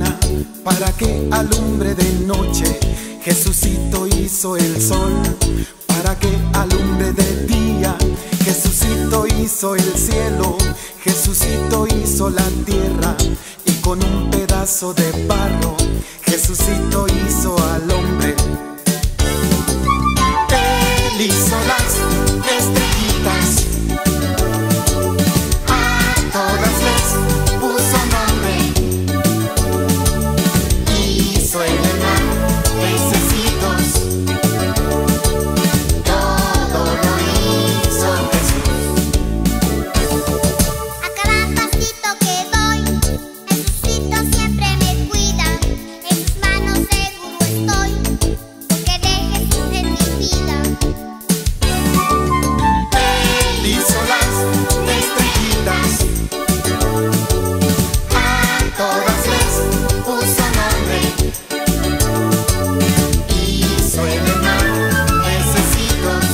luna para que alumbre de noche. Jesucito hizo el sol para que alumbre de día. Jesucito hizo el cielo, Jesucito hizo la tierra, y con un pedazo de barro Jesucito hizo al hombre. Él hizo las estrellitas, a todas les puso nombre. Hizo el mar, pececitos, todo lo hizo Jesús. A cada pasito que doy, Jesucito siempre me cuida. En sus manos seguro estoy, porque de Jesús es mi vida. Él hizo las estrellitas, a todas les puso nombre. Hizo el mar, pececitos,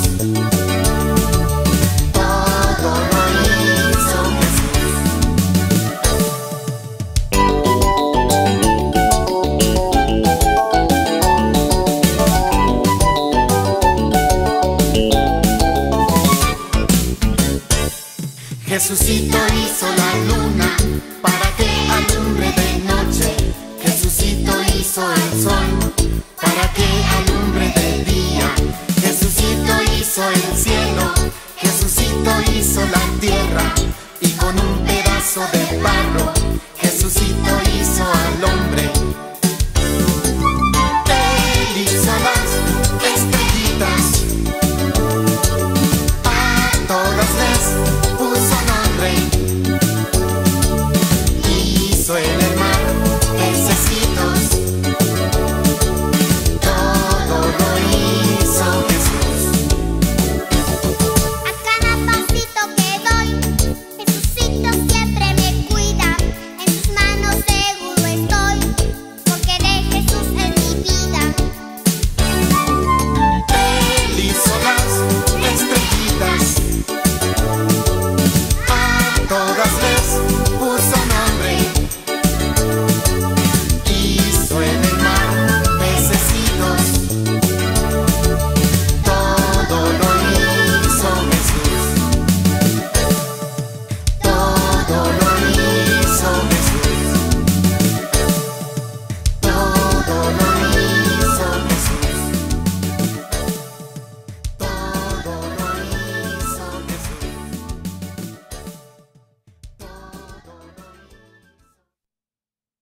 todo lo hizo Jesús. Jesucito hizo la luna para que alumbre de noche. Jesucito hizo el sol para que alumbre de día. Jesucito hizo el cielo, Jesucito hizo la tierra, y con un pedazo de barro Jesucito hizo al hombre. Él hizo las estrellitas, a todas les puso nombre. Hizo el mar, pececitos,